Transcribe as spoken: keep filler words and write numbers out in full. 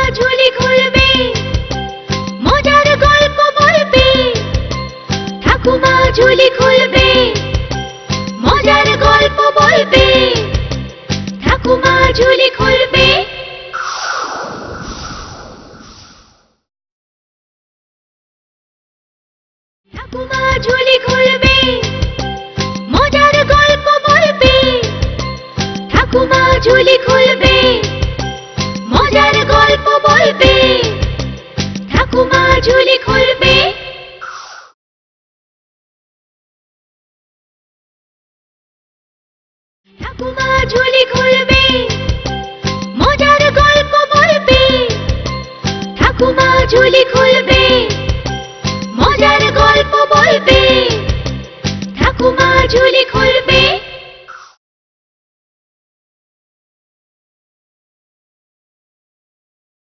ঝুলি খুলবে, মজার গল্প বলবে। ঠাকুমা ঝুলি খুলবে, মজার গল্প বলবে। ঠাকুমা ঝুলি খুলবে। ঠাকুমা ঝুলি খুলবে, মজার গল্প বলবে। ঠাকুমা ঝুলি খুলবে, মজার গল্প বলবে। ঠাকুমা ঝুলি খুলবে। ঠাকুমা ঝুলি খুলবে, মজার গল্প বলবে। ঠাকুমা ঝুলি খুলবে।